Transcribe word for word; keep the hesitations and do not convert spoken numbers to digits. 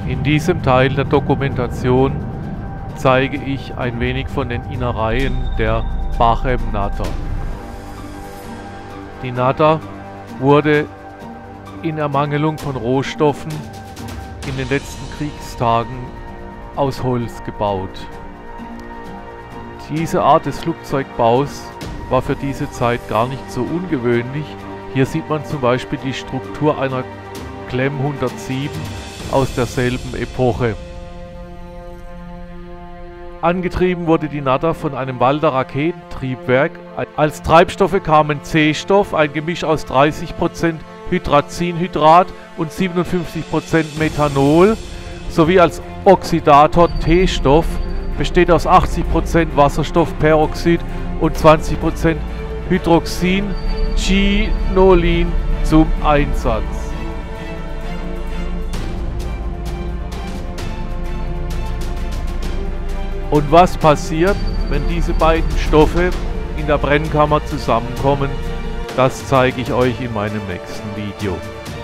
In diesem Teil der Dokumentation zeige ich ein wenig von den Innereien der Bachem-Natter. Die Natter wurde in Ermangelung von Rohstoffen in den letzten Kriegstagen aus Holz gebaut. Diese Art des Flugzeugbaus war für diese Zeit gar nicht so ungewöhnlich. Hier sieht man zum Beispiel die Struktur einer Klemm hundertsieben aus derselben Epoche. Angetrieben wurde die Natter von einem Walter Raketentriebwerk. Als Treibstoffe kamen C-Stoff, ein Gemisch aus dreißig Prozent Hydrazinhydrat und siebenundfünfzig Prozent Methanol, sowie als Oxidator T-Stoff, besteht aus achtzig Prozent Wasserstoffperoxid und zwanzig Prozent Hydroxin-Chinolin zum Einsatz. Und was passiert, wenn diese beiden Stoffe in der Brennkammer zusammenkommen, das zeige ich euch in meinem nächsten Video.